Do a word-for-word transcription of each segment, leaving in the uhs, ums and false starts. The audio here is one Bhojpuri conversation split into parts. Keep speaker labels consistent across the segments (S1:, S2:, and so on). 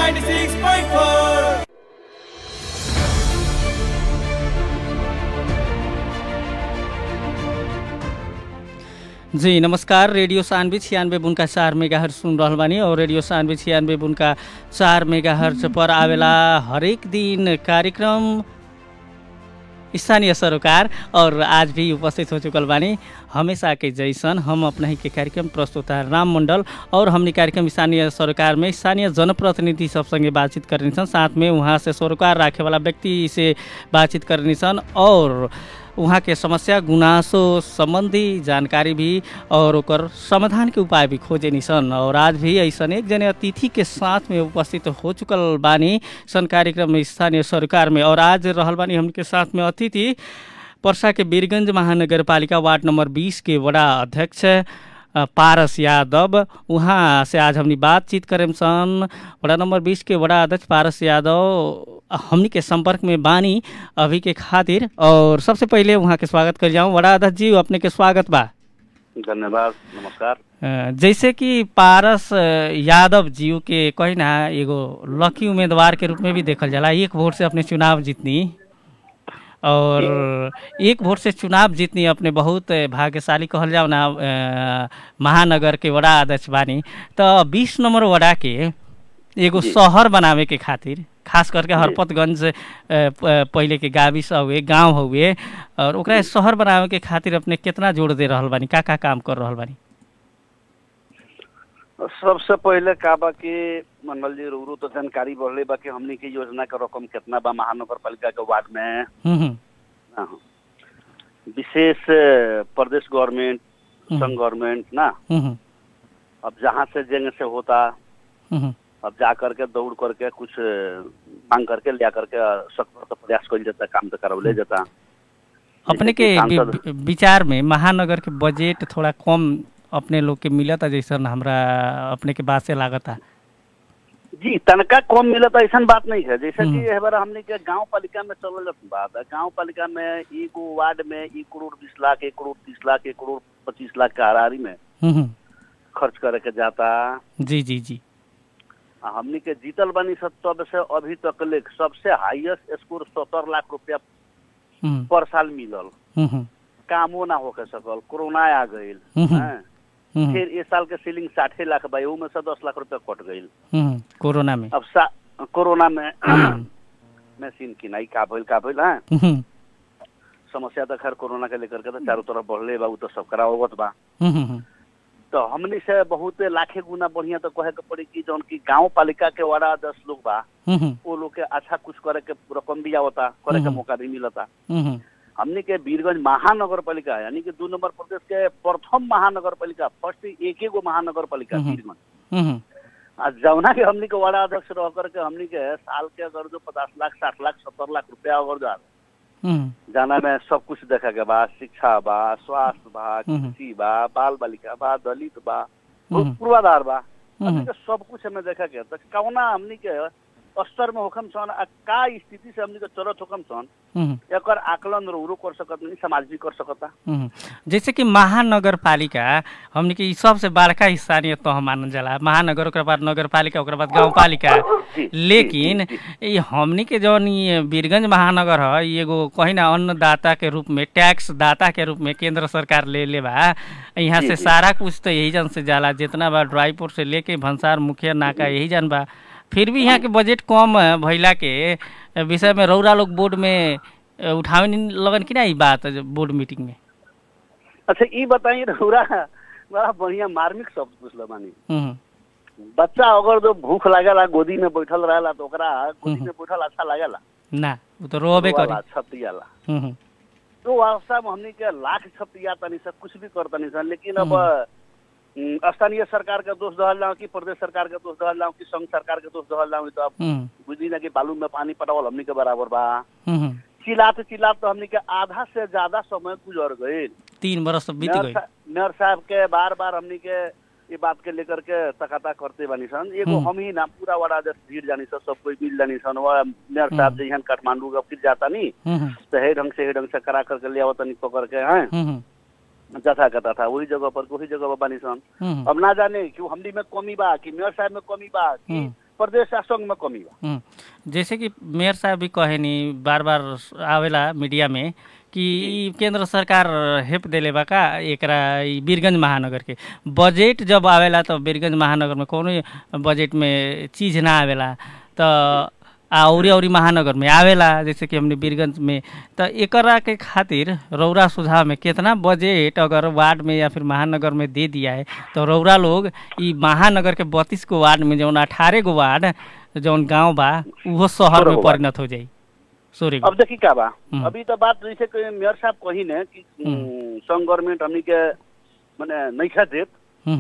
S1: नाइन्टी सिक्स पॉइंट फोर।
S2: जी नमस्कार, रेडियो सानवी छियानवे बुनका चार मेगा हर्ज सुन रहल बानी और रेडियो सानवी छियानवे बुनका चार मेगा हर्ज पर आवेला हरेक दिन कार्यक्रम स्थानीय सरोकार। और आज भी उपस्थित हो चुकल बानी हमेशा के जैसन हम अपना ही के कार्यक्रम प्रस्तुता राम मंडल और हमने कार्यक्रम स्थानीय सरोकार में स्थानीय जनप्रतिनिधि सब संगे बातचीत करनी सन, साथ में वहाँ से सरोकार राखे वाला व्यक्ति से बातचीत करनी सन और वहाँ के समस्या गुनासो संबंधी जानकारी भी और ओकर समाधान के उपाय भी खोजे निसन। और आज भी ऐसा एक जने अतिथि के साथ में उपस्थित हो चुकल बानी सन कार्यक्रम में स्थानीय सरकार में। और आज रहल बानी हमके साथ में अतिथि पर्सा के वीरगंज महानगर पालिका वार्ड नंबर बीस के वडा अध्यक्ष पारस यादव। वहाँ से आज हमनी बातचीत करें सन। वडा नंबर बीस के वडा अध्यक्ष पारस यादव हमनी के संपर्क में बानी अभी के खातिर। और सबसे पहले वहाँ के स्वागत कर जाऊँ। वडा अध्यक्ष जी अपने के स्वागत बा।
S3: धन्यवाद, नमस्कार।
S2: जैसे कि पारस यादव जी के कही ना एगो लकी उम्मीदवार के रूप में भी देखल जाला, एक वोट से अपने चुनाव जीतनी और एक वोट से चुनाव जीतनी अपने बहुत भाग्यशाली कहल जाओ ना। महानगर के वडा अध्यक्ष बानी तो बीस नंबर वडा के एगो शहर बनावे के खातिर खास करके हरपतगंज पहले के गाविस हुए गांव हुए और ओकरा शहर बनावे के खातिर अपने कितना जोड़ दे रहल बानी, का का काम कर रहल बानी?
S3: सबसे पहले का बा कि मंडल जी रूरू तो जानकारी बढ़ले बा कि हमनी की योजना का रकम कितना बा महानगर पालिका के वार्ड में। विशेष प्रदेश गवर्नमेंट संघ गवर्नमेंट ना अब जहाँ से जंग से होता अब जा करके दौड़ करके कुछ मांग करके लिया करके सख्त तो प्रयास कर जाता, काम तो करवले जाता।
S2: अपने के विचार में महानगर के बजट थोड़ा कम अपने लोग के मिला था जैसा हमरा अपने के बात से लागत है
S3: जी, तनका कम मिला था ऐसा बात नहीं है। जैसे कि एक बार हमने के गांव पालिका में चल बात है, गांव पालिका में एक वार्ड में एक करोड़ बीस लाख एक करोड़ तीस लाख एक करोड़ पच्चीस लाख के हाराहारी में खर्च करे के जाता।
S2: जी जी जी
S3: हमने के जीतल बनी सब तब से अभी तक ले सबसे हाईएस्ट स्कोर सत्तर लाख रुपया पर साल मिलल, कामो ना होके सकल, कोरोना आ गईल, फिर इस साल के सीलिंग साठे लाख बा में से दस लाख रुपया कट गईल
S2: कोरोना में।
S3: अब कोरोना में मशीन किनाई का भइल का भइल है समस्या तो खैर कोरोना के लेकर के तो चारों तरफ बढ़ले बा, तो सब करा होगत बा। तो हमने से बहुत लाखे गुना बढ़िया तो कहे के पड़ी कि जौन की गांव पालिका के वार्ड दस लोग बा वो लोग के अच्छा कुछ करे के रकम भी आवता, करे के मौका भी मिलता। हमने के वीरगंज महानगर पालिका यानी कि दो नंबर प्रदेश के प्रथम महानगर पालिका, फर्स्ट एक एगो महानगर पालिका वीरगंज आ जौना के हमने के वार्ड अध्यक्ष रह करके हमने के साल के अगर जो पचास लाख साठ लाख सत्तर लाख रुपया अगर जा जाना में सब कुछ देखा के बा, शिक्षा बा, स्वास्थ्य बा, कृषि बा, बाल बालिका बा, दलित बा, पूर्वाधार बा, सब कुछ हमें देखा के तो कौना हमनी के स्तर में होखम सन का स्थिति से हमनी के चलत होखम सन एक आकलन रो कर सकत नहीं, समाज भी कर सकता।
S2: जैसे कि महानगर पालिका हमनी के सबसे बड़का स्थानीय तह मानल जाला, महानगर ओकर बाद नगर पालिका ओकर बाद गांव पालिका। लेकिन ये हमनी के जौन वीरगंज महानगर है एगो कहीं ना अन्नदाता के रूप में, टैक्स दाता के रूप में केंद्र सरकार ले ले बा। यहाँ से सारा कुछ तो यही जन से जाला, जितना बा ड्राईपोर्ट से लेके भंसार मुखिया नाका यही जन बा। फिर भी यहाँ के बजट कम भइला के विषय में रौरा लोग बोर्ड में उठावे लगन कि ना ई बात बोर्ड मीटिंग में?
S3: अच्छा ये बताइए रौरा बड़ा बढ़िया मार्मिक शब्द पूछल बानी। बच्चा अगर जो भूख लागेला गोदी में बैठल रहेला तो ओकरा गोदी में बैठल अच्छा लागेला
S2: ना, वो तो रोबे करी
S3: छतियाला। तो अवस्था में हमनी के लाख छतिया तनी से कुछ भी कर तनी सन, लेकिन अब स्थानीय सरकार का दोष दहल जाओ कि प्रदेश सरकार का दोष दहल जाओ कि संघ सरकार का दोष दहल जाओ तो अब बुझी ना कि बालू में पानी पटावल हमनी के बराबर बा। चिल्लाते चिल्लाते तो हमनी के आधा से ज्यादा समय गुजर गए,
S2: तीन बरस बीत गए।
S3: मेयर साहब के बार बार हमनी के ये बात के लेकर के तकाता करते बानी सन। एगो हम ही ना पूरा वाड़ा भीड़ जानी सन, सब कोई मिल जानी सन। वह मेयर साहब जहाँ काठमांडू का फिर जाता नहीं तो हे ढंग से हे ढंग से करा करके ले आवता नहीं पकड़ के है जथा करता था वही जगह पर वही जगह पर बानी सन। अब ना जाने कि हमनी में कमी बा कि मेयर साहब में कमी बा कि प्रदेश आ संघ में कमी बा।
S2: जैसे कि मेयर साहब भी कहे नी बार बार आवेला मीडिया में कि केंद्र सरकार हेप देले बा का एकरा बीरगंज महानगर के बजट जब आवेला तो बीरगंज महानगर में कोनो बजट में चीज ना आवेला तो औरी औरी महानगर में आवेला जैसे कि हमने बीरगंज में तो एकरा के खातिर रौरा सुझाव में कितना बजट अगर वार्ड में या फिर महानगर में दे दिया है तो रौरा लोग ई महानगर के बत्तीस गो वार्ड में जौन अठारह गो वार्ड जौन गांव बा वो शहर में परिणत हो जाई। सॉरी
S3: अब देखी का बा अभी तो बात जैसे मेयर साहब कही ने कि संघ गवर्नमेंट हमनी के माने नहीं खा देत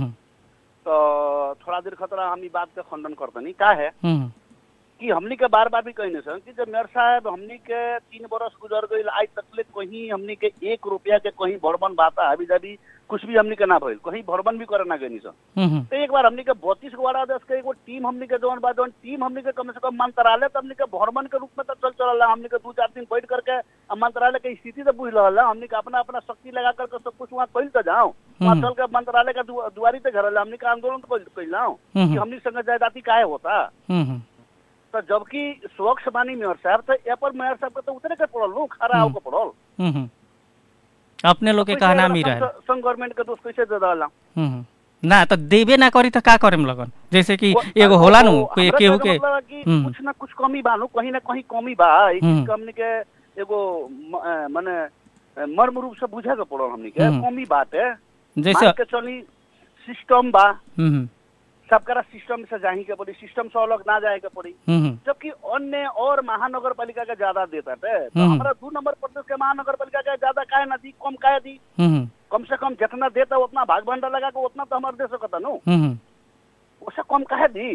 S3: तो थोड़ा देर खतरा हम ई बात के खंडन करतनी का है कि हमनी के बार बार भी कहने सर कि जब मेयर साहब हमनी के तीन बरस गुजर गई आज तक कहीं हमनी के एक रुपया के कहीं भड़बन बाता अभी जब कुछ भी हमनी के ना भइल कहीं भड़बन भी करे ना गई सर। तो एक बार हमनी के बत्तीस गो वार्ड अध्यक्ष के एगो टीम हमनी के जौन बा जौन टीम हमनी के कम से कम मंत्रालय तो हमनी के भड़बन के रूप में तो चल चल रहा हमनी के दो चार दिन बैठ करके मंत्रालय के स्थिति तो बुझ रहा हमनी के अपना अपना शक्ति लगा करके सब कुछ वहाँ कल तो जाओ वहाँ चल के मंत्रालय का दुआरी पे घर हमनी का आंदोलन तो कल जाओ कि हमनी संग जायदादी काहे होता। तो जबकि स्वच्छ बानी मेयर साहब तो यहाँ पर मेयर साहब के तो उतरे के पड़ल लो खरा आओ के पड़ल
S2: अपने लोग के कहना मी रहे
S3: संघ गवर्नमेंट के दोस्त कैसे दे दाला
S2: ना तो देबे ना करी तो का करे लगन जैसे कि एगो होला नु केहू के
S3: कुछ ना कुछ कमी बा नु कहीं ना कहीं कमी बा ई चीज हमनी के एगो माने मर्म रूप से बुझे के पड़ल हमनी के कमी बात है जैसे के चली सिस्टम बा सबका सिस्टम से जाही के पड़ी सिस्टम से अलग ना जाए के पड़ी जबकि अन्य और महानगर पालिका के ज्यादा देता है तो हमारा दो नंबर प्रदेश के महानगर पालिका के ज्यादा काहे ना दी कम काहे दी कम से कम जितना देता उतना भाग भंडा लगा के उतना तो हमारे दे सकता नो उससे कम काहे दी।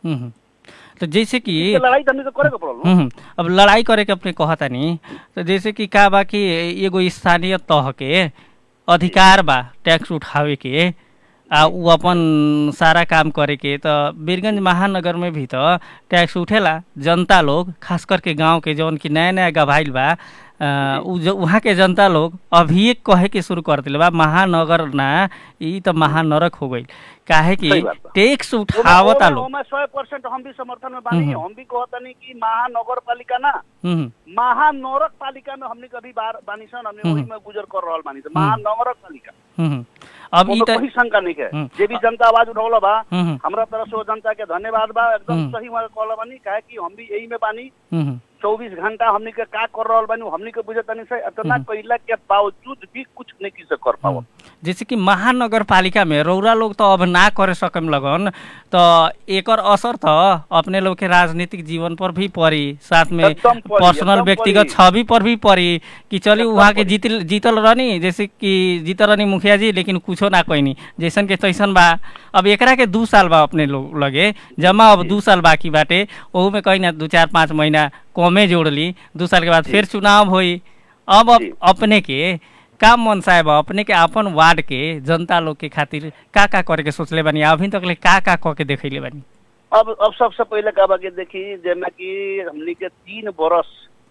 S2: तो जैसे कि
S3: लड़ाई तो करे के पड़ल
S2: अब लड़ाई करे के अपने कहता नहीं तो जैसे कि का बा कि एगो स्थानीय तह के अधिकार बा टैक्स उठावे के आ उ अपन सारा काम करे के तो बीरगंज महानगर में भी तो टैक्स उठेला जनता लोग खास करके गांव के जौन की नया नया गवाइल बा वहाँ के जनता लोग अभी एक कहे के शुरू कर दिले बा महानगर ना ई तो महानरक हो गई काहे कि टैक्स उठावता लोग
S3: सौ परसेंट हम भी समर्थन में बानी हम भी कहतनी कि महानगर पालिका ना महानगरक पालिका में हमने कभी बार बानी सन हमने वही में गुजर कर रहल बानी महानगरक पालिका
S2: अब ई
S3: कोई शंका नहीं है जे भी जनता आवाज उठौला बा हमरा तरफ से जनता के धन्यवाद बा एकदम सही में कहला बानी काहे कि हम भी यही में बानी चौबीस घंटा हमनी के का कर रहल बानी हमनी के बुझतनी से इतना कइला के बावजूद भी कुछ नहीं की से कर पावो
S2: जैसे कि महानगर पालिका में रौरा लोग तो अब ना करे सकम लगन तो एकर असर तो अपने लोग के राजनीतिक जीवन पर भी पड़ी साथ में पर्सनल व्यक्तिगत छवि पर भी पड़ी कि चली वहाँ के जीतल जीतल रहनी जैसे कि जीतल रहनी मुखिया जी लेकिन कुछो ना कहनी जैसन के तैसन बा अब एकरा के दो साल बा अपने लोग लगे जमा अब दो साल बाकी बाटे ओहू में कहीं ना दो चार पाँच महीना कमे जोड़ ली दो साल के बाद फिर चुनाव होई अब अपने के का मन साहब अपने के अपन वार्ड के जनता लोग के खातिर का का करे के सोचले बानी अभी तक ले का का क के देखैले बानी।
S3: अब अब सबसे पहले का बाकी देखी जेमे कि हमनी के तीन बरस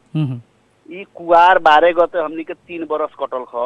S3: ई कुआर बारह गते हमनी के तीन बरस कटल ख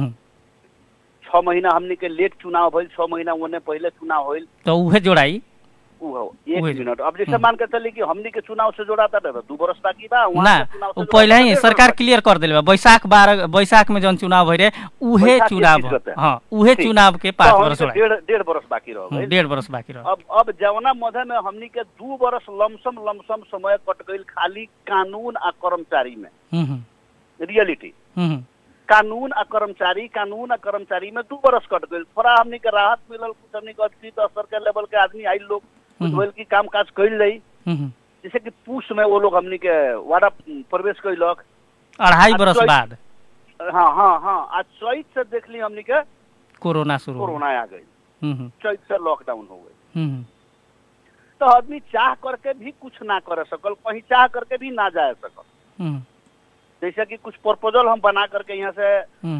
S3: छह महीना हमनी के लेट चुनाव भइल छह महीना ओने पहले चुनाव होइल
S2: तो उहे जोड़ाई
S3: उ एक मिनट अब जैसे मान के चली कि हमनी के चुनाव से जोड़ाता था दो बरस बाकी बा
S2: वहां चुनाव से पहले ही सरकार क्लियर कर देले बा बैसाख बारह बैसाख में जौन चुनाव भइरे उहे चुनाव हां उहे चुनाव के पाँच बरस
S3: डेढ़ डेढ़ बरस बाकी रह गइल
S2: डेढ़ बरस बाकी रह
S3: अब अब जवना मध्य में हमनी के दो बरस लमसम लमसम समय कट गइल खाली कानून आ कर्मचारी में रियलिटी कानून आ कर्मचारी कानून आ कर्मचारी में दो बरस कट गइल थोड़ा हमनी के राहत मिलल कुछ हमनी के अस्सी स्तर के लेवल के आदमी आइल लोग कुछ की काम काज कर रही जैसे कि पूछ में वो लोग हमनी के वाड़ा प्रवेश कैलक
S2: अढ़ाई बरस बाद
S3: हाँ हाँ हाँ आज चैत से देख ली हमनी के
S2: कोरोना शुरू
S3: कोरोना आ गई चैत से लॉकडाउन हो गई तो आदमी चाह करके भी कुछ ना कर सकल कहीं चाह करके भी ना जा सकल जैसे कि कुछ प्रपोजल हम बना करके यहाँ से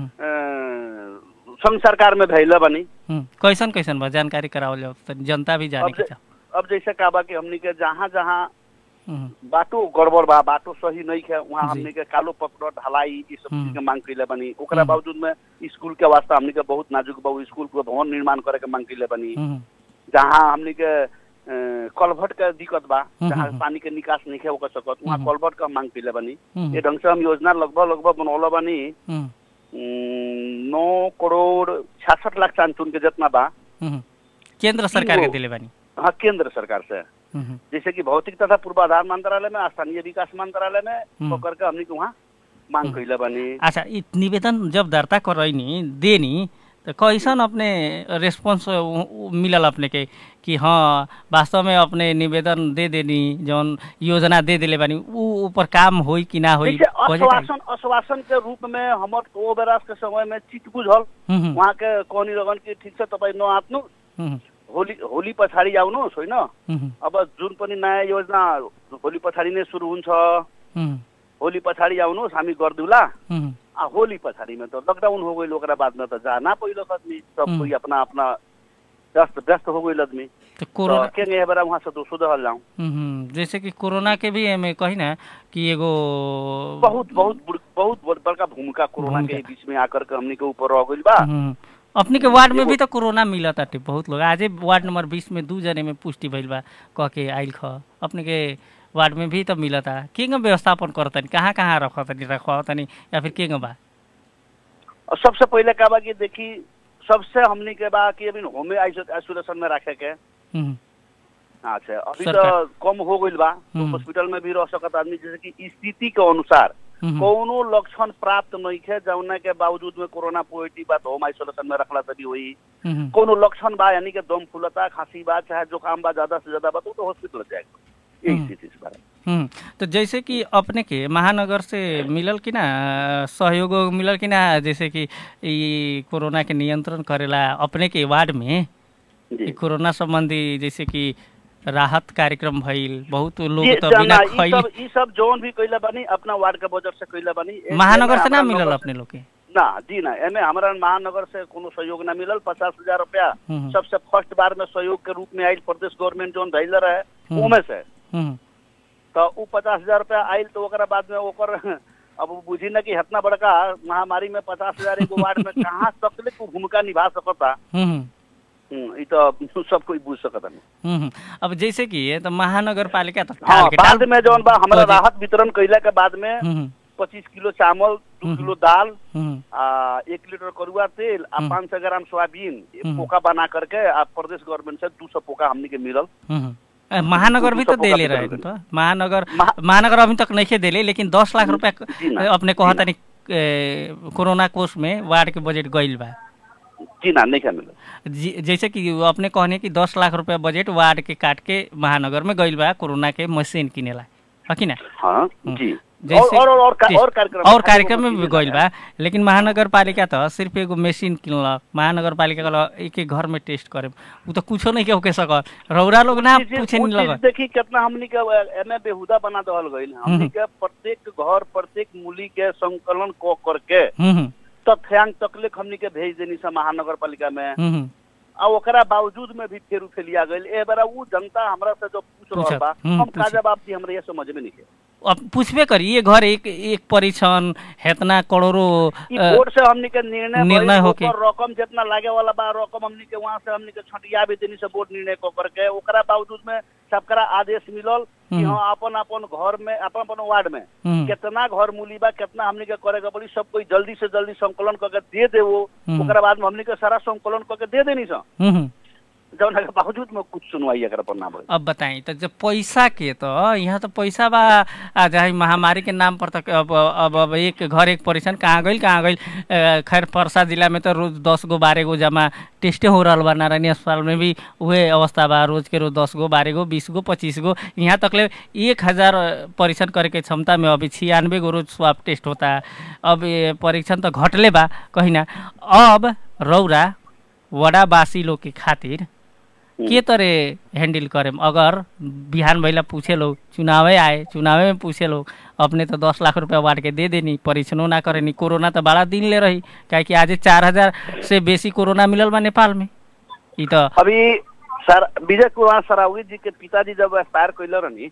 S3: संघ सरकार में भेजले बनी
S2: कैसन कैसन बा जानकारी करावल जनता भी जाने के
S3: अब जैसे का बा कि हमनी के जहाँ जहाँ बाटो गड़बड़ बा बाटो सही नहीं है वहाँ हमनी के कालो पकड़ ढलाई ये सब चीज के मांग कैले बनी ओकरा बावजूद में स्कूल के वास्ते हमनी के बहुत नाजुक बा स्कूल को भवन निर्माण करे के मांग कैले बनी जहाँ हमनी के कलभट के दिक्कत बा, जहाँ पानी के निकास नहीं है होकर सकत, वहाँ कलभट का मांग पीले बनी। ये ढंग से हम योजना लगभग लगभग बनौला बनी नौ करोड़ छियासठ लाख चांचून के जितना बा
S2: केंद्र सरकार के दिले बनी।
S3: हाँ, केंद्र सरकार से, जैसे कि भौतिक तथा पूर्वाधार मंत्रालय में, स्थानीय विकास मंत्रालय में पकड़ के हमने वहाँ मांग कैले बनी।
S2: अच्छा, निवेदन जब दर्ता करनी देनी तो कैसन अपने रेस्पॉन्स मिलल अपने के कि हाँ वास्तव में अपने निवेदन दे देनी जौन योजना दे दिले बानी ऊ ऊपर काम होई कि ना होई?
S3: आश्वासन आश्वासन के रूप में हमर ओ बरस के समय में चित बुझल वहाँ के कोनी लगन की ठीक से तपाईँ न आत्नु होली होली पछाडि आउनुहोस् होइन। अब जुन पनि नयाँ योजना होली पछाडि नै सुरु हुन्छ, होली पछाडि आउनुहोस् हामी गर्दुला। आ होली पछाडि में तो लॉकडाउन हो गई, ओकरा बाद में तो जाना पहिलो आदमी सब कोई अपना अपना व्यस्त व्यस्त हो गई आदमी।
S2: तो कोरोना
S3: के गए बरा वहाँ से तो सुधर जाऊं।
S2: जैसे कि कोरोना के भी हमें कही ना कि एगो
S3: बहुत बहुत बहुत बड़का भूमिका कोरोना के बीच में आकर के हमने के ऊपर रह गई बा।
S2: अपने के वार्ड में भी तो कोरोना मिला था बहुत लोग, आज वार्ड नंबर बीस में दो जने में पुष्टि भइल बा कह के आइल ख अपने के वार्ड में भी तो मिला था। के व्यवस्थापन करतनी कहाँ कहाँ रखतनी रखतनी या फिर के बा?
S3: और सबसे पहले का बा कि देखी सबसे हमने के बा कि अभी होम आइसोलेशन में रखे के। अच्छा, अभी तो कम हो गई बा, तो हॉस्पिटल में भी रह सकता आदमी, जैसे कि स्थिति के अनुसार कोनो लक्षण प्राप्त नहीं है जौना के बावजूद में कोरोना पॉजिटिव बा तो होम आइसोलेशन में रखला तभी हुई। कोनो लक्षण बा यानी कि दम फूलता, खांसी बा, चाहे जुकाम बा ज्यादा से ज्यादा बा तो हॉस्पिटल जाएगा।
S2: हम्म तो जैसे कि अपने के महानगर से मिलल कि ना सहयोग मिलल कि ना, जैसे कि ये कोरोना के नियंत्रण करेला अपने के वार्ड में कोरोना संबंधी जैसे कि राहत कार्यक्रम भइल, बहुत लोग तो बिना खइले
S3: ई सब जोन भी कइला बानी अपना वार्ड के बजट से कइला बानी।
S2: महानगर से ना मिलल अपने लोग के?
S3: ना जी ना, एमे हमारा महानगर से कोनो सहयोग ना मिलल। पचास हजार रुपया सबसे फर्स्ट बार में सहयोग के रूप में आयल प्रदेश गवर्नमेंट जोन भइल रहे उमे से, तो उ पचास हजार रुपया आयल तो ओकरा बाद में ओकर अब बुझी ना कि इतना बड़का महामारी में पचास हजार एगो वार्ड में कहाँ तक को भूमिका निभा सकता, ये तो सब कोई बुझ सकता नहीं।
S2: अब जैसे कि तो महानगर पालिका तो
S3: हाँ, बाद में जौन बा हमारा राहत वितरण कैला के बाद में पच्चीस किलो चावल, दो किलो दाल, आ, एक लीटर करुआ तेल, आ पाँच सौ ग्राम सोयाबीन पोका बना करके आप प्रदेश गवर्नमेंट से दो सौ पोका हमने के मिलल।
S2: महानगर भी तो दे ले रहे तो महानगर महानगर अभी तक नहीं दे ले, लेकिन दस लाख रुपया अपने कहता नहीं कोरोना कोष में वार्ड के बजट गइल बा।
S3: जी ना, नहीं मिला।
S2: जैसे कि अपने कहने की दस लाख रुपया बजट वार्ड के काट के महानगर में गइल बा कोरोना के मशीन किनेला, है कि ना?
S3: हाँ जी।
S2: जैसे
S3: और और और, और कार्यक्रम
S2: और कार्यक्रम में भी गइल बा, लेकिन महानगर पालिका तो सिर्फ एगो मशीन किनल। महानगर पालिका का एक एक घर में टेस्ट करे वो तो कुछो नहीं के सक रौरा लोग ना पूछे नहीं लगा।
S3: देखी कितना हमनी के एमे बेहुदा बना दहल गइल। हमनी के प्रत्येक घर प्रत्येक मूली के संकलन को करके तथ्यांक तकलीफ हमनी के भेज देनी से महानगर पालिका में, और ओकरा बावजूद में भी फेरू फैलिया गइल। ए बार वो जनता हमरा से जो पूछ रहा बा हम का जवाब दी हमरा ये समझ में नहीं है।
S2: अब पूछबे करी ये घर एक एक परीक्षण हेतना करोड़ों
S3: बोर्ड से हमनी के निर्णय
S2: निर्णय होके
S3: रकम जितना लागे वाला बा रकम हमनी के वहां से हमनी के छटिया भी देनी से बोर्ड निर्णय को करके ओकरा बावजूद में सबकरा आदेश मिलल कि हाँ अपन अपन घर में अपन अपन वार्ड में कितना घर मूली बा कितना हमनी के करे के पड़ी सब कोई जल्दी से जल्दी संकलन करके दे दे वो ओकरा बाद में हमनी के सारा संकलन करके दे देनी सा जौन के बावजूद में कुछ सुनवाई अगर पर ना भइल।
S2: अब बताई तो जब पैसा के तो यहाँ तो पैसा बा चाहे महामारी के नाम पर तक अब अब अब एक घर एक परीक्षण कहाँ गइल कहाँ गइल। खैर परसा जिला में तो रोज दस गो बारह गो जमा टेस्टे हो रहा बा। नारायणी अस्पताल में भी वही अवस्था बा, रोज के रोज दस गो बारह गो बीस गो पच्चीस गो यहाँ तक ले एक हजार परीक्षण करे के क्षमता में अभी छियानवे गो रोज स्वाब टेस्ट होता। अब परीक्षण तो घटले बा कहीं ना। अब रौरा वडावासी लोग के खातिर के तरह हैंडल करें? अगर बिहान भैया पूछे लोग चुनावे आए चुनावे में पूछे लोग अपने तो दस लाख रुपया बांट के दे देनी, परीक्षणों ना करेनी। कोरोना तो बड़ा दिन ले रही क्या कि आज चार हजार से बेसी कोरोना मिलल बा नेपाल में। ई तो
S3: अभी सर विजय कुमार सरावगी जी के पिताजी जब एक्सपायर कैले रहनी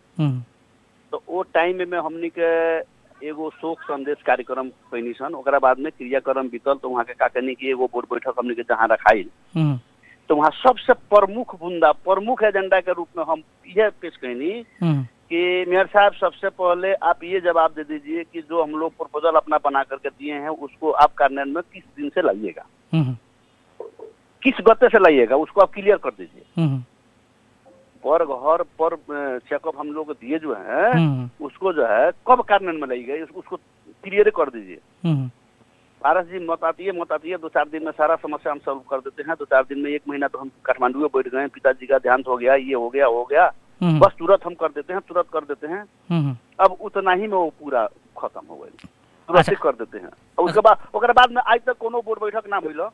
S3: तो वो टाइम में हमनी के एगो शोक संदेश कार्यक्रम कैनी सन। ओकरा बाद में क्रियाक्रम बीतल तो वहाँ के का कहनी कि एगो बोर्ड बैठक हमनी के जहाँ रखाइल तो वहाँ सबसे प्रमुख बुंदा प्रमुख एजेंडा के रूप में हम यह पेश कहनी कि मेयर साहब सबसे पहले आप ये जवाब दे दीजिए कि जो हम लोग प्रपोजल अपना बना करके दिए हैं उसको आप कार्यान्वयन में किस दिन से लाइएगा, किस गते से लाइएगा, उसको आप क्लियर कर दीजिए। पर घर पर चेकअप हम लोग दिए जो है उसको जो है कब कार्यान्वयन में लाइएगा उसको क्लियर कर दीजिए। पारस जी मत आती है मत आती है दो चार दिन में सारा समस्या हम सॉल्व कर देते हैं, दो चार दिन में एक महीना तो हम काठमांडू में बैठ गए, पिताजी का देहांत हो गया, ये हो गया हो गया, बस तुरंत हम कर देते हैं तुरंत कर देते हैं। अब उतना ही में वो पूरा खत्म हो गया, तुरंत ही कर देते हैं। और उसके बाद उसके बाद में आज तक कोनो बोर्ड बैठक ना हुई,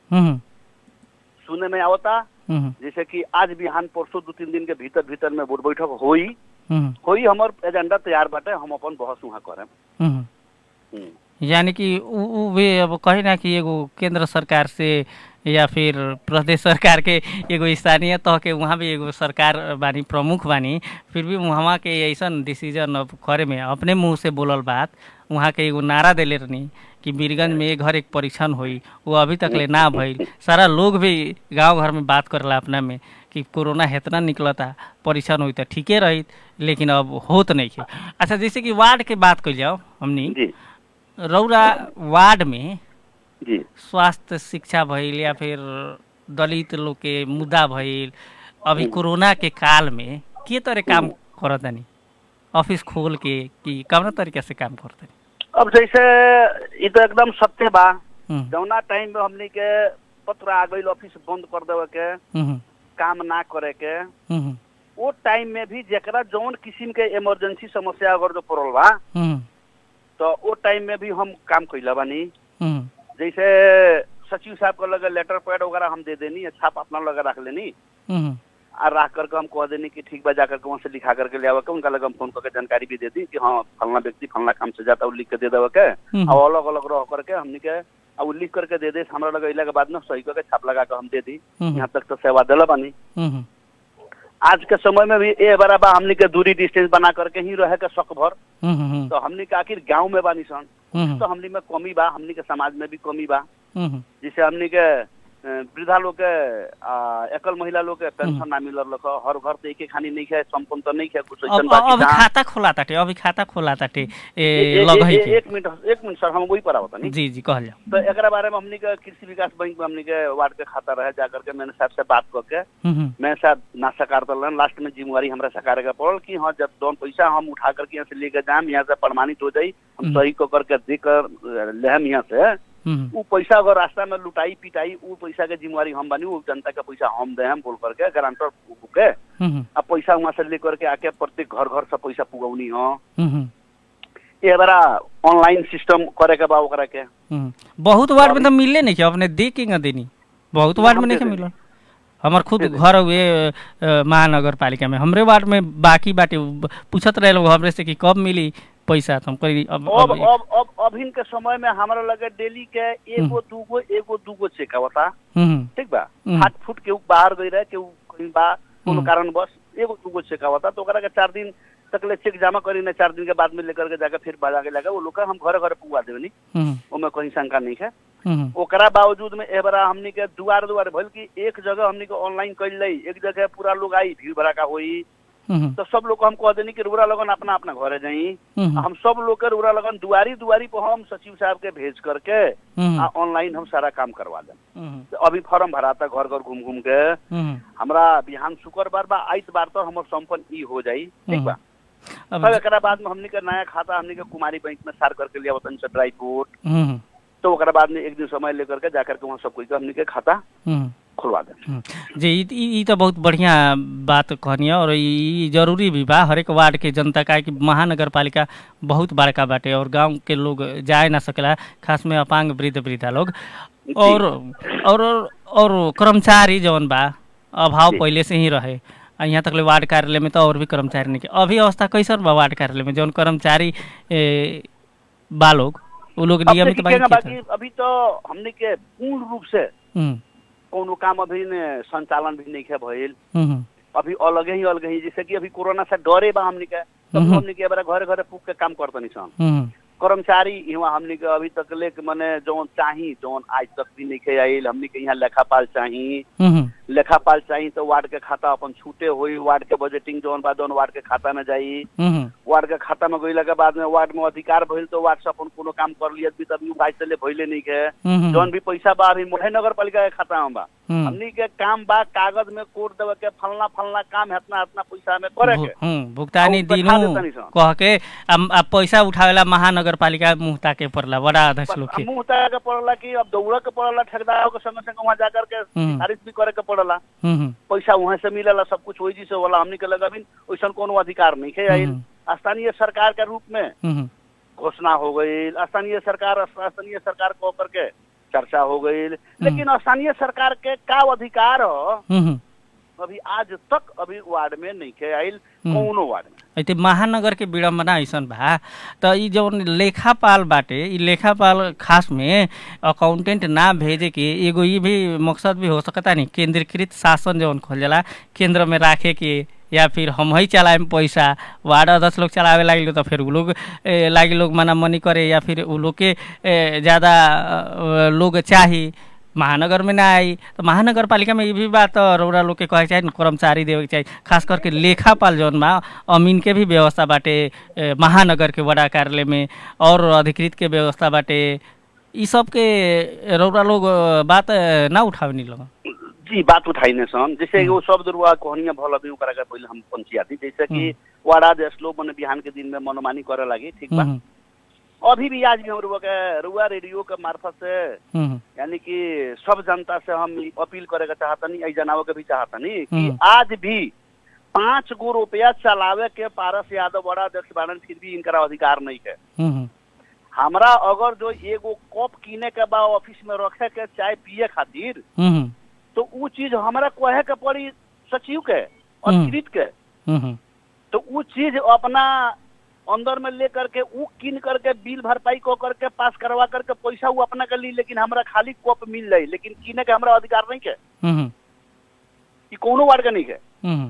S3: सुनने में आवता जैसे कि आज बिहान परसों दो तीन दिन के भीतर भीतर में बोर्ड बैठक होई होई हमार एजेंडा तैयार बाटे, हम अपन बहस वहाँ करें।
S2: यानी कि वे अब कही ना कि एगो केंद्र सरकार से या फिर प्रदेश सरकार के एगो स्थानीय तह के वहाँ भी एगो सरकार बानी प्रमुख बानी, फिर भी वहाँ के ऐसा डिसीजन अब करे में अपने मुंह से बोलल बात वहाँ के एगो नारा देले रहनी कि बीरगंज में एक घर एक परीक्षण हुई, वो अभी तक ले ना भइल। सारा लोग भी गांव घर में बात करला अपना में कि कोरोना इतना निकलता परीक्षण हुई तो ठीके रही, लेकिन अब होत नहीं है। अच्छा, जैसे कि वार्ड के बात कर जाओ हमनी, रौरा वार्ड में
S3: जी
S2: स्वास्थ्य शिक्षा भइल या फिर दलित लोग के मुद्दा भइल, अभी कोरोना के काल में के तरह काम करतनी, ऑफिस खोल के कि कौन तरीके से काम करतनी?
S3: अब जैसे ये तो एकदम सत्य बा, जौना टाइम में हमने के पत्र आ गई ऑफिस बंद कर देवे के, काम ना करे के, वो टाइम में भी जरा जौन किस्म के इमरजेंसी समस्या अगर जो पड़ल बा तो वो टाइम में भी हम काम कैला बानी। जैसे सचिव साहब को लगे लेटर पैड वगैरह हम दे देनी, छाप अपना लगा रख लेनी और रख करके हम कह देनी कि ठीक बा जा करके वहाँ से लिखा करके ले आवे के, उनका लगे हम फोन करके जानकारी भी दे दी कि हाँ फलना व्यक्ति फलना काम से जाता है, लिख के दे देवे के और अलग अलग रह करके हमने के और लिख करके दे दे, हमारा लगे अला के बाद में सही करके छाप लगा के हम दे दी। यहाँ तक तो सेवा दिला बानी। आज के समय में भी ए बराबर हमने के दूरी डिस्टेंस बना करके ही रहे के शक भर, तो हमने के आखिर गांव में बानी सन तो हमने में कमी बा, हमने के समाज में भी कमी बा। जिसे हमने के वृद्धा लोग के एकल महिला लोग के पेंशन ना मिल रहा, हर घर तो एक खानी नहीं है, संपन्न तो नहीं है कुछ।
S2: अभी खाता खोला ताटे अभी खाता खोला ताटे लगई के
S3: एक मिनट एक मिनट सर हम वही पर आवत नहीं।
S2: जी जी कहल जाओ।
S3: तो एकरा बारे में हमने के कृषि विकास बैंक में हमने के वार्ड के खाता रहे, जा करके मैंने साहब से बात करके मैं साहब ना सकार दलन, लास्ट में जिम्मेवारी हमरा सकार के पड़ल कि हाँ जब दोन पैसा हम उठा करके यहाँ से लेके जाम, यहाँ से प्रमाणित हो जाई, हम सही को करके देकर लेहम यहाँ से, वो पैसा अगर रास्ता में लुटाई पिटाई वो पैसा के जिम्मेवारी हम बनी, वो जनता का पैसा हम दे हम बोल करके गारंटर के अब पैसा वहाँ से लेकर के आके प्रत्येक घर घर से पैसा पुगौनी हो। ये बड़ा ऑनलाइन सिस्टम करे के बा ओकरा के
S2: बहुत वार्ड में तो मिलले नहीं, अपने दे के देनी बहुत वार्ड में नहीं मिलल। हमार खुद घर हुए महानगर पालिका में हमरे वार्ड में बाकी बाटे पूछत रहे लोग हमरे से कि कब मिली पैसा, तो हम कही अब
S3: अब अब अब अभिन के समय में हमारा लगे डेली के एगो दूगो एगो दूगो चेक आवता, ठीक बा, हाथ फुट के बाहर गई रहे के कहीं बा कोनो कारण बस एगो दूगो चेक आवता, तो ओकरा के चार दिन तक ले चेक जमा करी ना, चार दिन के बाद में लेकर के जाके फिर बाजा के लगा वो लोग हम घर घर पुआ देवनी, ओमे कहीं शंका नहीं है। ओकरा बावजूद में ए बरा हमनी के दुआर दुआर भइल कि एक जगह हमनी के ऑनलाइन कर लई, एक जगह पूरा लोग आई भीड़ भड़का होई, तो सब लोग को हम कह देनी कि रुरा लगन अपना अपना घरे जाई, हम सब लोग के रुरा लगन दुआरी दुआरी पर हम सचिव साहब के भेज करके ऑनलाइन हम सारा काम करवा दें। तो अभी फॉर्म भराता घर घर घूम घूम के, हमरा बिहान शुक्रवार बा आइतवार तो हमर संपन्न ई हो जाई, ठीक बा। तब एकरा बाद में हमनी के नया खाता हमनी के कुमारी बैंक में सार करके लिया वतन से ड्राई फ्रूट, तो ओकरा बाद में एक दिन समय लेकर के जाकर के वहाँ सब कोई के हमनी के खाता खुलवा दे।
S2: जी ई तो बहुत बढ़िया बात कहनी है और ई जरूरी भी बा हर एक वार्ड के जनता का कि महानगर पालिका बहुत बड़का बाटे और गांव के लोग जाए ना सकेला, खास में अपांग वृद्ध वृद्धा लोग और और और कर्मचारी जौन बा अभाव पहले से ही रहे, यहाँ तक ले वार्ड कार्यालय में तो और भी कर्मचारी नहीं के अभी अवस्था कैसन बा वार्ड कार्यालय में जौन कर्मचारी बा लोग वो लोग नियमित
S3: बाकी अभी तो हमने के पूर्ण रूप से कोनो काम अभी संचालन भी नहीं है भइल, अभी अलग ही अलग ही, जैसे कि अभी कोरोना से डरे बा हमने के, तो हमने के बारे घरे घरे पुक के काम करतनी सन। कर्मचारी यहाँ हमने के अभी तक ले मने जौन चाही जौन आज तक भी नहीं आइल, हमने के यहाँ लेखापाल चाही, लेखापाल चाहिए तो वार्ड के खाता अपन छूटे हुई, वार्ड के बजटिंग जौन बा जौन वार्ड के खाता में जाई, वार्ड के खाता में गईला के बाद में वार्ड में अधिकार भइल तो वार्ड से अपन कोनो काम कर लिया भी तब भाई से ले भइले नहीं के जौन भी पैसा बा अभी मोहे नगर पालिका के खाता में बा, हमनी के काम बा कागज में कोड देवे के फलना फलना काम हेतना हेतना पैसा में करे के
S2: भुगतानी दिनु कह के अब पैसा उठावेला महानगर पालिका मुहता के पड़ला बड़ा अध्यक्ष लोग के
S3: मुहता के पड़ला कि अब दौड़ के पड़ला ठेकेदार के संग संग वहां जाकर के खारिज भी करे के पड़ला, पैसा वहां से मिलेला सब कुछ वही से वाला हमनी के लगा भी वैसन कोनो अधिकार नहीं है आइल। स्थानीय सरकार के रूप में घोषणा हो गई, स्थानीय सरकार स्थानीय सरकार को करके चर्चा हो गई, लेकिन स्थानीय सरकार के का अधिकार हो अभी आज तक अभी वार्ड में नहीं के आइल कौनो वार्ड में।
S2: ऐते महानगर के विडम्बना ऐसन बा तो ई जौन लेखापाल बाटे ई लेखापाल खास में अकाउंटेंट ना भेजे के एगो ई भी मकसद भी हो सकता नहीं, केंद्रीकृत शासन जौन खोलेला केंद्र में राखे के या फिर हम ही चलाए पैसा वार्ड अध्यक्ष लोग चलावे लगे तो फिर उ लोग लागे लोग मना मनी करे या फिर उ लोग के ज़्यादा लोग चाही महानगर में ना आई तो महानगर पालिका में ये भी बात रौरा लोग के कहे चाहिए कर्मचारी देवे के चाहिए, खास करके लेखापाल जौन बा अमीन के भी व्यवस्था बाटे महानगर के बड़ा कार्यालय में और अधिकृत के व्यवस्था बाटे, ई सब के रौरा लोग बात ना उठावनी लोग
S3: जी बात उठाइने सन जैसे वो शब्द रुआ कहनिया भल अभी ओकरा के पहले हम पंचायती जैसे कि वार्ड लोग मने बिहान के दिन में मनोमानी करे लगी, ठीक बा अभी भी आज भी हम रुआ के रुआ रेडियो के मार्फत से यानी कि सब जनता से हम अपील करे के चाहतनी ऐ जनावे के भी चाहतनी कि आज भी पांच गो रुपया चलावे के पारस यादव बड़ा अध्यक्ष बारन फिर भी इनका अधिकार नहीं है। हमरा अगर जो एगो कप कीने के बा ऑफिस में रखे के चाय पिए खातिर तो वो चीज हमारा कहे के पड़ी सचिव के अधिकृत के, तो वो चीज अपना अंदर में ले करके वो किन करके बिल भरपाई को करके पास करवा करके पैसा वो अपना कर ली, लेकिन हमरा खाली कप मिल जाये लेकिन किने के हमरा अधिकार नहीं के, ये कोनो वार्ड का नहीं है।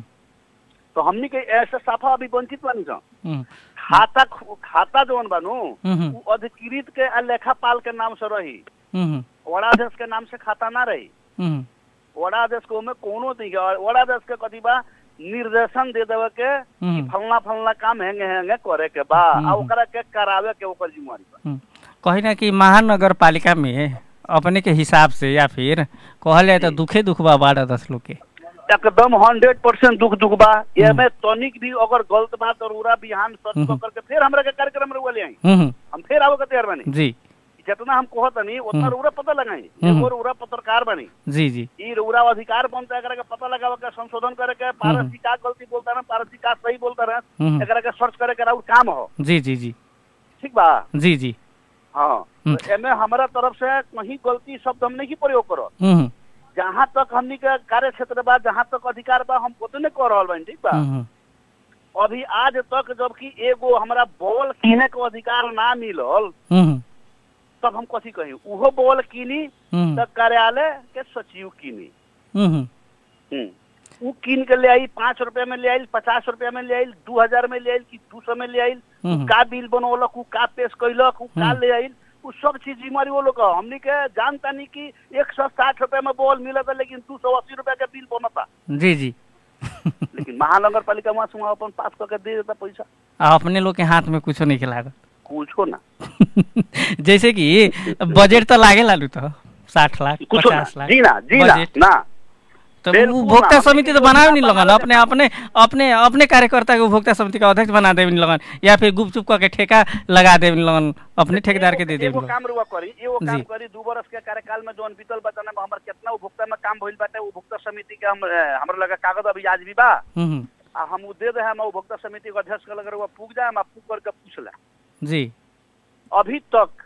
S3: तो हमनी के ऐसे साफा अभी वंचित बानी सन। खाता खाता जौन बानू वो अधिकृत के लेखापाल के नाम से रही, वड़ाध्यक्ष के नाम से खाता ना रही, वड़ाध्यक्ष को में कोनो नहीं है, वड़ाध्यक्ष के कथी बा निर्देशन दे देवे के फलना फलना काम हेंगे हेंगे करे के बा आ ओकरा के करावे के ओकर जिम्मेवारी बा।
S2: कहीं ना कि महानगर पालिका में अपने के हिसाब से या फिर कहले तो दुखे दुख बा वार्ड अध्यक्ष लोग के
S3: एकदम हंड्रेड परसेंट दुख दुख बा, ये में तनिक भी अगर गलत बात और उरा बिहान सच करके फिर हमरा के कार्यक्रम रे ले आई हम फिर आवे के तैयार बानी जी, जितना हम कहत नहीं उतना रुरा पता लगाई एगो रुरा पत्रकार बनी जी जी ई रुरा अधिकार बनता है एकरा के पता लगावे के संशोधन करे के पारसी का गलती बोलता है पारसी का सही बोलता है एकरा के सर्च करे के राउर काम हो जी जी जी ठीक बा जी जी हां तो एमे हमरा तरफ से कहीं गलती शब्द हम नहीं प्रयोग करो, जहां तक हमनी के कार्य क्षेत्र बा जहां तक अधिकार बा हम उतने कर रहल बानी, ठीक बा। अभी आज तक जबकि एगो हमरा बॉल कीने के अधिकार ना मिलल तब हम कथी कही उहो बॉल कीनी तो कार्यालय के सचिव कीनी उ कीन के ले आई पांच रुपया में ले आई पचास रुपया में ले आई दू हजार में ले आई कि दू सौ में ले आई का बिल बनौलक उ का पेश कैलक उ का ले आई उ सब चीज जिम्मेवारी वो लोग हमनी के जानता नहीं कि एक सौ साठ रुपया में बॉल मिलता लेकिन दू सौ अस्सी रुपया के बिल बनता जी जी लेकिन महानगर पालिका वहां से अपन पास करके दे देता पैसा
S2: अपने लोग के हाथ में कुछ नहीं खिलागा
S3: कुछो ना
S2: जैसे कि बजट तो लागे लालू तो साठ लाख पचास लाख
S3: जी ना जी ना ना
S2: तो उपभोक्ता समिति तो बनावे नहीं लगन अपने अपने अपने अपने कार्यकर्ता के उपभोक्ता समिति का अध्यक्ष बना देवे नहीं लगन या फिर गुपचुप करके ठेका लगा देवे नहीं लगन अपने ठेकेदार के दे देवे
S3: एगो काम रुआ करी एगो काम करी दो बरस के कार्यकाल में जोन बीतल बताने में हमर कितना उपभोक्ता में काम भइल बाटे उपभोक्ता समिति के हम हमरा लगा कागज अभी आज भी बा आ हम उ दे दे हम उपभोक्ता समिति के अध्यक्ष के लगा रुआ पूछ जाए हम पूछ करके पूछला जी अभी तक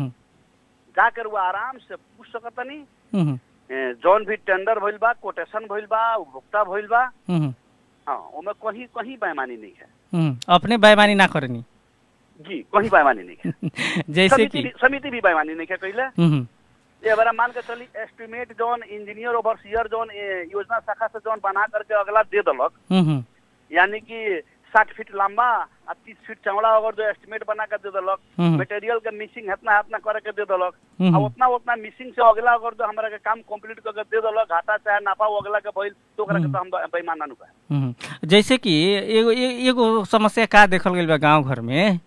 S3: जाकर वो आराम से पूछ सकता नहीं जौन भी टेंडर भइल बा कोटेशन भइल बा उपभोक्ता भइल बा हाँ ओमे कहीं कहीं बेईमानी नहीं है,
S2: अपने बेईमानी ना करनी
S3: जी कहीं बेईमानी नहीं है
S2: जैसे कि
S3: समिति भी बेईमानी नहीं है कइले ये बड़ा मान के चली एस्टिमेट जौन इंजीनियर ओवरसियर जौन योजना शाखा से जौन बना करके अगला दे दलक यानी कि साठ फीट लंबा आ तीस फीट चौड़ा अगर जो एस्टिमेट बना के दे दिलक, मटेरियल के मिसिंग इतना इतना करे के दे दिलक, आ उतना उतना मिसिंग से अगला अगर जो हमरा के काम कंप्लीट करके दे दिलक, घाटा चाहे नाफा अगला के भइल तो ओकरा के तो हम बेईमान ना नुका।
S2: जैसे कि एगो एगो समस्या का देखल गेल बा गांव घर में,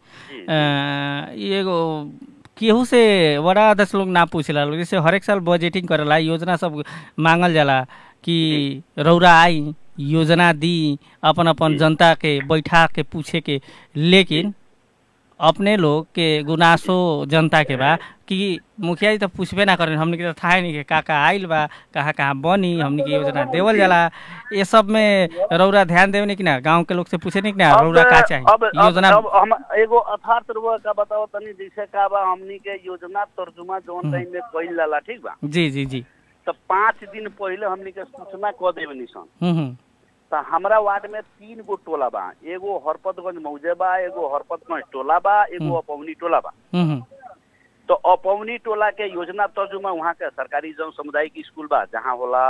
S2: एगो केहू से बड़ा अध्यक्ष लोग ना पूछला, जैसे हर एक साल बजटिंग करेला, योजना सब मांगल जाला कि रौरा आई योजना दी अपन अपन जनता के बैठा के पूछे के, लेकिन अपने लोग के गुनासो जनता के बा कि मुखिया जी तो पूछबे ना करें, हमने के तो था नहीं कि का का आइल बा, कहाँ कहाँ बनी, हमने की योजना देवल जाला, ये सब में रौरा ध्यान देवे कि ना, गांव के लोग से पूछे नहीं कि ना रौरा का चाहिए योजना।
S3: अब हम एगो अर्थात रुआ का बताओ तनी, जैसे का बा हमनी के योजना तर्जुमा जोन टाइम में कइल जाला, ठीक बा
S2: जी जी जी,
S3: तो पाँच दिन पहले हमनी के सूचना क देवे निसन। तो हमारा वार्ड में तीन गो टोला बा, एगो हरपतगंज मौजे बा, एगो हरपतगंज टोला बा, एगो अपौनी टोला बा। तो अपौनी टोला के योजना तर्जुमा वहाँ के सरकारी जौन सामुदायिक स्कूल बा जहाँ होला,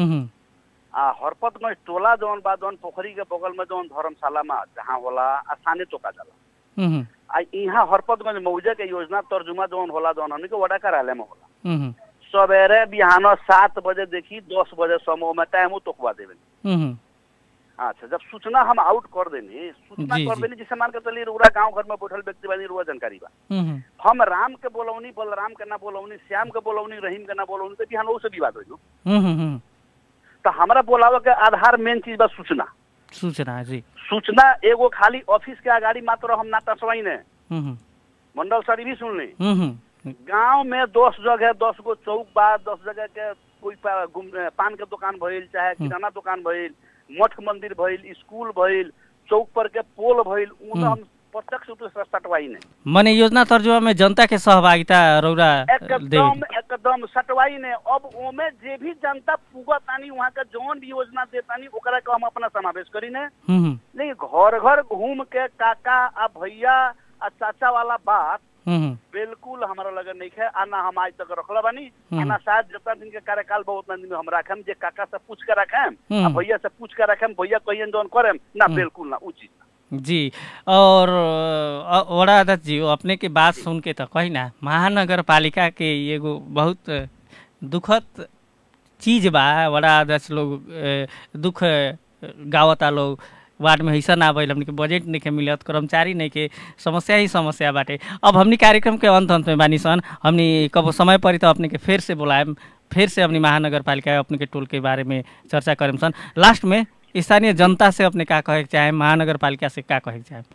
S3: आ हरपतगंज टोला जौन बा जौन पोखरी के बगल में जौन धर्मशाला में जहाँ होला आसाने चौका जाला। आ यहाँ हरपतगंज मौजे के योजना तर्जुमा जौन होला जौन हमनी के वडा कार्यालय में होला, सवेरे बिहान सात बजे देखी दस बजे समूह में टाइम तोकवा देवे। अच्छा, जब सूचना हम आउट कर देनी, सूचना कर देनी, जिसे मान के चलिए पूरा गांव घर में बैठल व्यक्ति बानी रुआ जानकारी बा, हम राम के बोलौनी, बलराम के ना बोलौनी, श्याम के बोलौनी, रहीम के ना बोलौनी, तो बिहान से विवाद हो। तो हमारा बोलावे के आधार मेन चीज बा सूचना।
S2: सूचना जी, सूचना
S3: एगो खाली ऑफिस के अगाड़ी मात्र हम ना टसवाई ने, मंडल सर भी सुन ली, गांव में दस जगह दस गो चौक बा, दस जगह के कोई पान के दुकान भइल, चाहे किराना दुकान भइल, मठ मंदिर भइल, स्कूल भइल, चौक पर के पोल भइल, उन्हें हम प्रत्यक्ष रूप से सटवाई ने।
S2: माने योजना तर्जुमा में जनता के सहभागिता रौरा
S3: एकदम एकदम सटवाई ने। अब ओमे जे भी जनता पुगतानी वहाँ का जौन भी योजना देतानी ओकरा के हम अपना समावेश करी ने। लेकिन घर घर घूम के काका आ भैया आ चाचा वाला बात बिल्कुल हमारा लगन नहीं है, आना हम आज तक रखला बानी, आना शायद जितना दिन के कार्यकाल बहुत उतना दिन में हम रखेम, जे काका से पूछ के रखेम, भैया से पूछ के रखेम, भैया कहियन जौन करेम ना, बिल्कुल ना, उचित
S2: जी। और वड़ा अध्यक्ष जी, अपने के बात सुन के तो कही ना महानगर पालिका के एगो बहुत दुखद चीज बा, वड़ा अध्यक्ष लोग दुख गावता लोग, वार्ड में हिस्सा ना भइल, हमनी के बजट नहीं के मिलत, कर्मचारी नहीं के, समस्या ही समस्या बाटे। अब हमनी कार्यक्रम के अंत अंत में बानी सन, हमनी कब समय पड़ी तो अपने के फिर से बुलाएम, फिर से अपनी महानगर पालिका अपने के टोल के बारे में चर्चा करें सन। लास्ट में स्थानीय जनता से अपने क्या कहे चाहे, महानगर पालिका से क्या कहे चाहे?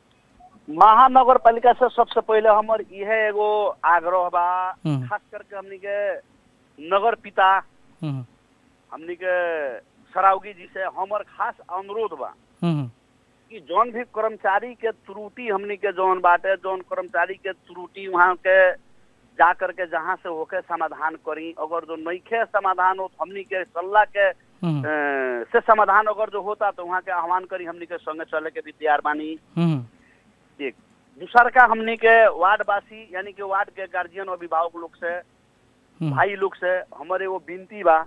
S3: महानगर पालिका से सबसे पहले हमार यह एगो आग्रह बा, खास करके हमनी के नगर पिता हमनी के सरावगी जी से हमार खास अनुरोध बा कि जौन भी कर्मचारी के त्रुटि हमनी के जौन बाटे, जौन कर्मचारी के त्रुटि वहाँ के जा करके जहाँ से होके समाधान करी, अगर जो नइखे समाधान हो हमनी के सलाह के से समाधान अगर जो होता तो वहाँ के आह्वान करी, हमनी के संगे चले के भी तैयार बानी। एक दूसर का हमनी के वार्डवासी यानी कि वार्ड के गार्जियन अभिभावक लोग से, भाई लोग से हमारे वो विनती बा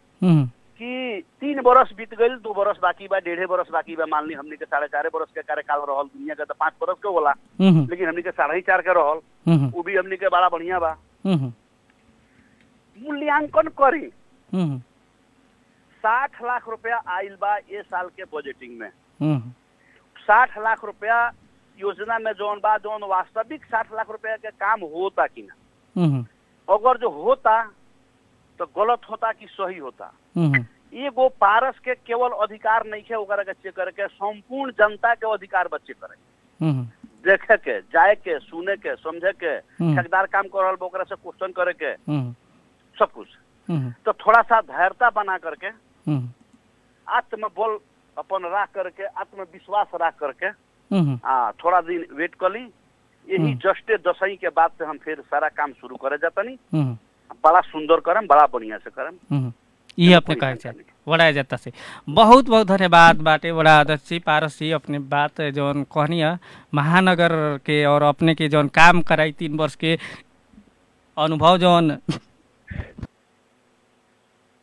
S3: कि तीन बरस बीत गई, दो बरस बाकी बा, डेढ़े बरस बाकी बा, मान ली हमनी के साढ़े चार बरस के कार्यकाल रहल, दुनिया के तो पाँच बरस के होला, लेकिन हमनी के साढ़े चार के रहल, वो भी हमनी के बड़ा बढ़िया बा। मूल्यांकन करी, साठ लाख रुपया आयल बा ये साल के बजटिंग में, साठ लाख रुपया योजना में जौन बा, जौन वास्तविक साठ लाख रुपया के काम होता कि ना, अगर जो होता तो गलत होता कि सही होता, एगो पारस के केवल अधिकार नहीं है ओकरा के चेक करके संपूर्ण जनता के अधिकार बच्चे करे, देखे के, जाए के, सुने के, समझे के, ठेकेदार काम कर रहा ओकरा से क्वेश्चन करे के, सब कुछ। तो थोड़ा सा धैर्यता बना करके, आत्मबल अपन रख करके, आत्मविश्वास रख करके, आ थोड़ा दिन वेट कर ली, यही जस्टे दसई के बाद से हम फिर सारा काम शुरू करे जाता नहीं, बड़ा सुंदर करम, बड़ा बढ़िया से करम,
S2: ये अपने कहे चाहिए बड़ा जाता से। बहुत बहुत धन्यवाद बाटे बड़ा अध्यक्ष जी, पारस जी, अपने बात जौन कहनी है महानगर के और अपने के जौन काम कराई तीन वर्ष के अनुभव जौन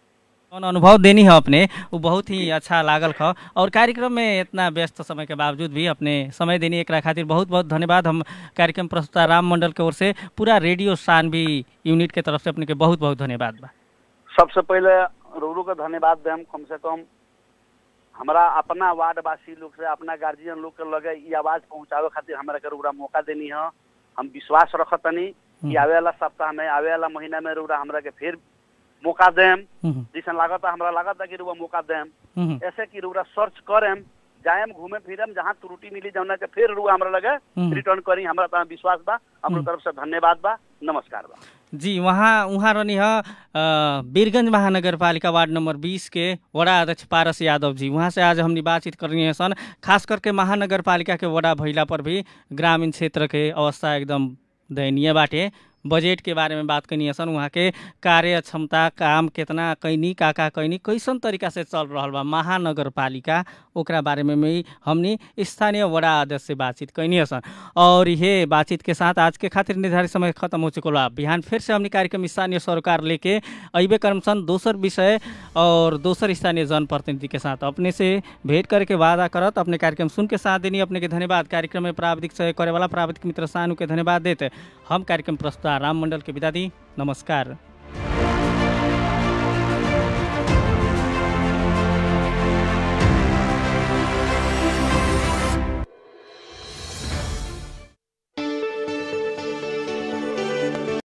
S2: कौन अनुभव देनी है अपने वो बहुत ही अच्छा लागल ख और कार्यक्रम में इतना व्यस्त समय के बावजूद भी अपने समय देनी एक खातिर बहुत बहुत धन्यवाद। हम कार्यक्रम प्रस्तुता राम मंडल के ओर से पूरा रेडियो सानवी यूनिट के तरफ से अपने के बहुत बहुत धन्यवाद बा।
S3: सबसे पहले रूरू का धन्यवाद देम, कम से कम हमारा अपना वार्डवासी लोग से अपना गार्जियन लोग के लगे ये आवाज पहुँचावे खातिर हमारा के रूरा मौका देनी है। हम विश्वास रखतनी कि आवे वाला सप्ताह में आवे वाला महीना में रूरा हमरा के फिर मौका देम, जैसा लागत हमरा लागत कि रुआ मौका देम, ऐसे कि रुआ सर्च करेम, जाएम घूमे फिरम, जहाँ त्रुटि मिली जौना के फिर रुआ हमरा लगे रिटर्न करी। हमरा ता विश्वास बा, हमरा तरफ से धन्यवाद बा, नमस्कार बा।
S2: जी वहाँ वहाँ रहनी है बीरगंज महानगर पालिका वार्ड नंबर बीस के वड़ा अध्यक्ष पारस यादव जी। वहाँ से आज हमने बातचीत करनी है सन, खास करके महानगर पालिका के वड़ा भइला पर भी ग्रामीण क्षेत्र के अवस्था एकदम दयनीय बाटे। बजट के बारे में बात करनी है सन, वहाँ के कार्य क्षमता काम कितना कैनी का का कैनी कैसन तरीका से चल रहा बा महानगर पालिका, ओकरा बारे में भी हमने स्थानीय वड़ा अध्यक्ष से बातचीत कैनी है सन। और ये बातचीत के साथ आज के खातिर निर्धारित समय खत्म हो चुका बा। बिहान फिर से हमने कार्यक्रम स्थानीय सरोकार लेके अबे कर्म सन दोसर विषय और दोसर स्थानीय जनप्रतिनिधि के साथ अपने से भेंट करके वादा करत अपने कार्यक्रम सुन के साथ देनी अपने के धन्यवाद। कार्यक्रम में प्राविधिक सहयोग करे वाला प्राविधिक मित्र सानू के धन्यवाद देते हम कार्यक्रम प्रस्तुता राम मंडल के विदा दी। नमस्कार।